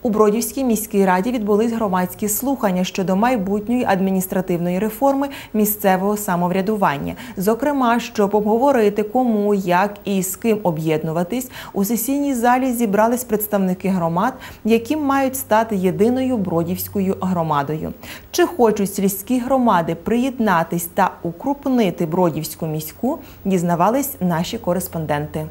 У Бродівській міській раді відбулись громадські слухання щодо майбутньої адміністративної реформи місцевого самоврядування. Зокрема, щоб обговорити, кому, як і з ким об'єднуватись, у сесійній залі зібрались представники громад, які мають стати єдиною Бродівською громадою. Чи хочуть сільські громади приєднатись та укрупнити Бродівську міську, дізнавались наші кореспонденти.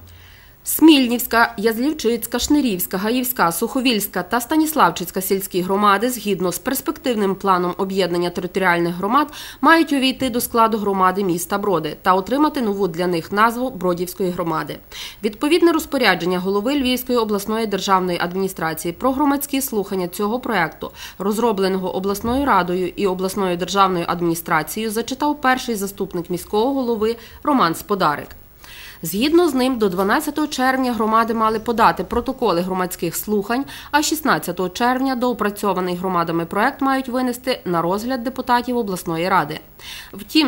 Смільнівська, Язлівчицька, Шнирівська, Гаївська, Суховільська та Станіславчицька сільські громади, згідно з перспективним планом об'єднання територіальних громад, мають увійти до складу громади міста Броди та отримати нову для них назву Бродівської громади. Відповідне розпорядження голови Львівської обласної державної адміністрації про громадські слухання цього проєкту, розробленого обласною радою і обласною державною адміністрацією, зачитав перший заступник міського голови Роман Сподарик. Згідно з ним, до 12 червня громади мали подати протоколи громадських слухань, а 16 червня доопрацьований громадами проект мають винести на розгляд депутатів обласної ради. Втім,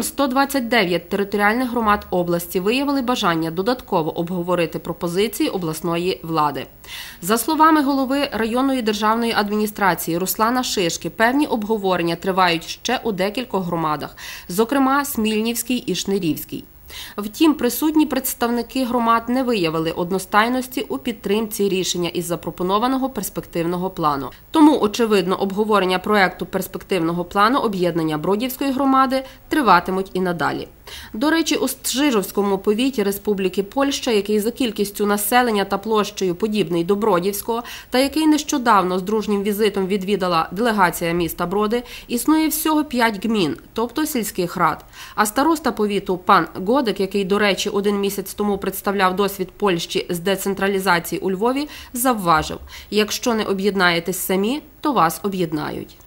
129 територіальних громад області виявили бажання додатково обговорити пропозиції обласної влади. За словами голови районної державної адміністрації Руслана Шишки, певні обговорення тривають ще у декількох громадах, зокрема Смільнівській і Шнирівській. Втім, присутні представники громад не виявили одностайності у підтримці рішення із запропонованого перспективного плану. Тому, очевидно, обговорення проєкту перспективного плану об'єднання Бродівської громади триватимуть і надалі. До речі, у Стжижовському повіті Республіки Польща, який за кількістю населення та площею подібний до Бродівського, та який нещодавно з дружнім візитом відвідала делегація міста Броди, існує всього 5 гмін, тобто сільських рад. А староста повіту пан Годик, який, до речі, 1 місяць тому представляв досвід Польщі з децентралізації у Львові, завважив: якщо не об'єднаєтесь самі, то вас об'єднають.